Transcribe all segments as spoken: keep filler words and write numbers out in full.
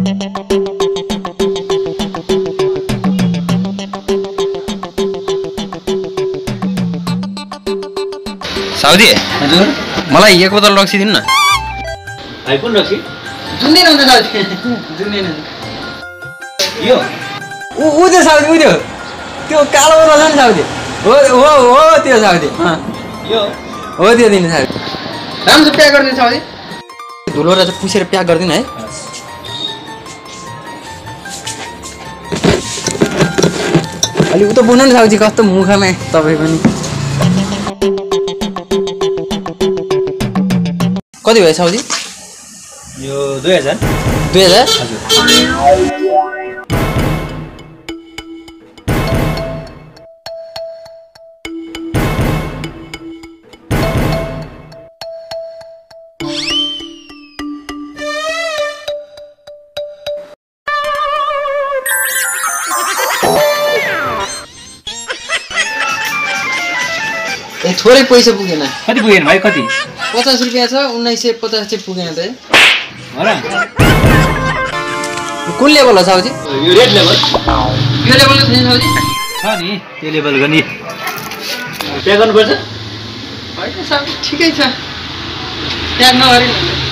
Saudi हजुर मलाई एक बोतल रक्सी दिनु न भाइ कुन रक्सी जुन दिन हुन्छ साउदी जुन दिन यो उ उ त्यो साउदी उ त्यो त्यो कालो रहेछ नि साउदी हो हो हो त्यो साउदी यो हो त्यो दिन साउदी राम्रो प्याक गरिदिनु साउदी धुलो रहेछ पुसेर प्याक गरिदिनु है अलि उ त बुझ्नु नि साउदी कस्तो मुखमा तपाईँ पनि कति भयो साउदी यो दुई हजार दुई हजार हजुर ए थोरै पैसा पुगेन कति पुगेन भाइ कति पचास रुपियाँ छ उन्नाइस सय पचास चाहिँ पुगेन त हो र कुन लेभल हो साउजी यो रेड लेभल यो लेभलको छैन साउजी छ नि त्यो लेभलको नि पे गर्नुपर्छ होइन साउजी ठिकै छ प्याक नगरी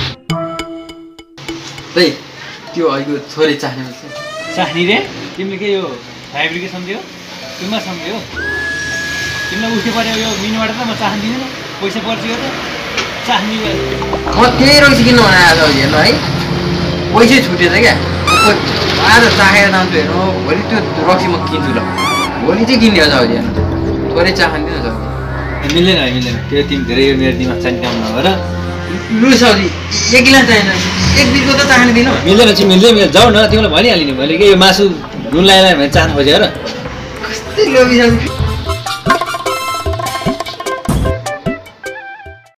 त्यही त्यो अहिलेको थोरै चाहने मान्छ चाहनी रे तिमीले के यो फाइब्रिके सम्झ्यौ तिमीमा सम्झ्यौ तिमीलाई उठ्यो पर्यो यो मिनबाट त म चाहदिनँ पैसा पर्छ यो त चाहनी म त्यही रक्सी किन्नु भनेर साउजी हेर्नु है पैसै छुटेछ क्या आज चाखेर जान्छु हेर्नु भोलि त्यो रक्सी म किन्छु ल भोलि चाहिँ किन्ने हो साउजी हेर्नु थोरै चाहन्दिनँ साउजी मिल्दैन है मिल्दैन त्यो तिमी धेरै यो मेरो दिमाग चाहिने काम नगर लु साउजी एक गिलास चाहिन्छ एक बिचको त चाहने दिनु मिल्दैन चाहिँ मिल्दै मिल्दैन जाऊ न तिमीलाई भनिहालेँ नि मैले के यो मासु नुन लगाएर भने चाहनु खोजेर कस्तै लोभी साउजी